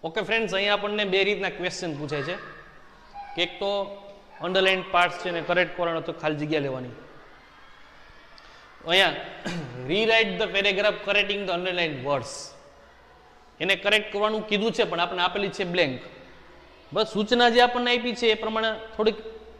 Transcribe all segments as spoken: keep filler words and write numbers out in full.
Okay friends, અહીંયા આપણને બે રીતના ક્વેશ્ચન પૂછાય છે કે એક તો અંડરલાઇન પાર્ટ્સ છે ને કરેક્ટ કરવાનો તો ખાલી જગ્યા લેવાની. અહીંયા rewrite the paragraph correcting the underline words, એને કરેક્ટ કરવાનું કીધું છે પણ આપણે આપેલી છે બ્લેન્ક. બસ સૂચના જે આપણને આપી છે એ પ્રમાણે થોડીક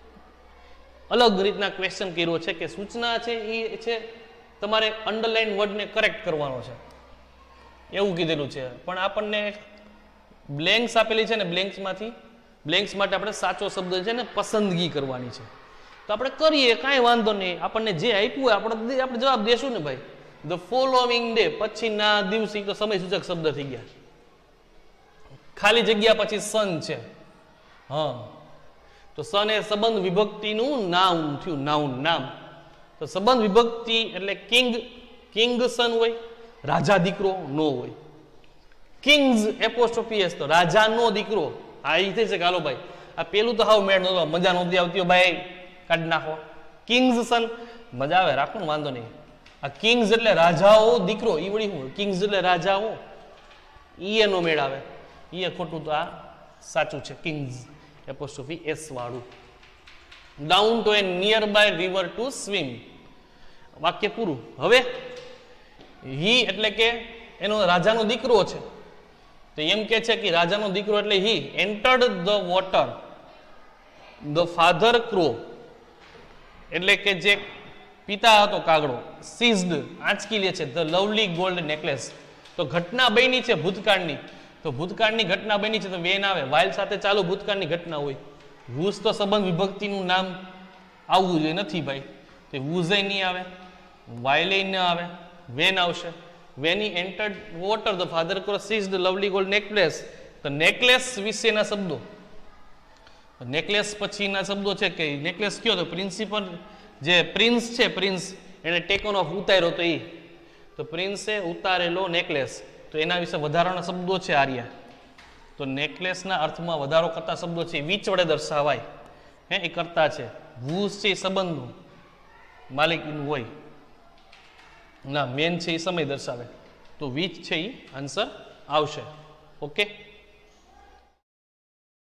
અલગ રીતના ક્વેશ્ચન કર્યો છે કે સૂચના છે એ છે તમારે અંડરલાઇન વર્ડને કરેક્ટ કરવાનો છે એવું કીધેલું છે, પણ આપણને બ્લેન્ક્સ આપેલી છે ને બ્લેન્ક્સમાંથી બ્લેન્ક્સ માટે આપણે સાચો શબ્દ છે ને પસંદગી કરવાની છે. તો આપણે કરીએ, કાંઈ વાંધો નહીં. આપણને જે આપ્યું હોય આપણે આપણે જવાબ દેશું ને ભાઈ. ધ ફોલોવિંગ ડે પછીના દિવસે તો સમય સૂચક શબ્દ થઈ ગયા. ખાલી જગ્યા પછી સન છે. હા, તો સન એ સંબંધ વિભક્તિનું નાઉન થયું, નાઉન નામ. તો સંબંધ વિભક્તિ એટલે કિંગ, કિંગ સન હોય, રાજા દીકરો નો હોય. કિંગ્સ એપોસ્ટ્રોફી એસ તો રાજાનો દીકરો. આ એ થઈ છે કે હાલો ભાઈ આ પેલું તો હાવ મેળ નતો, મજા નહોતી આવતી, ભાઈ કાઢી નાખો. કિંગ્સ સન મજા આવે, રાખો ને વાંધો નહીં. આ કિંગ્સ એટલે રાજાઓ દીકરો, ઈ વળી શું કિંગ્સ એટલે રાજાઓ, ઈ એનો મેળ આવે. ઈ ખોટું, તો આ સાચું છે કિંગ્સ એપોસ્ટ્રોફી એસ વાળું. Down to a nearby river to swim, વાક્ય પૂરું. હવે હી એટલે કે એનો રાજાનો દીકરો છે, તો એમ કે છે કે રાજાનો દીકરો એટલે he entered the water, the father crow એટલે કે જે પિતા હતો કાગડો, સીઝડ આંચકી લે છે ધ લવલી ગોલ્ડ નેકલેસ. તો ઘટના બની છે ભૂતકાળની, તો ભૂતકાળની ઘટના બની છે તો વેન આવે, વાઇલ સાથે ચાલુ ભૂતકાળની ઘટના હોય. વૂઝ તો સંબંધ વિભક્તિનું નામ આવવું જોઈએ, નથી ભાઈ, તો વૂઝે નહીં આવે, વાઇલે ન આવે, વેન આવશે. When he entered water, the father crow seized the lovely gold necklace. તો નેકલેસ વિશેના શબ્દો, નેકલેસ પછીના શબ્દો છે કે નેકલેસ કયો તો પ્રિન્સિપલ જે પ્રિન્સ છે, પ્રિન્સ એને ટેકન ઓફ ઉતાર્યો તો એ, તો પ્રિન્સે ઉતારેલો નેકલેસ, તો એના વિશે વધારાના શબ્દો છે આર્યા. તો નેકલેસના અર્થમાં વધારો કરતા શબ્દો છે વીચ વડે દર્શાવાય, હે એ કરતા છે. વૂઝ છે એ સંબંધનું માલિકીનું હોય ના, મેન છે એ સમય દર્શાવે, તો વીચ છે એ આન્સર આવશે. ઓકે.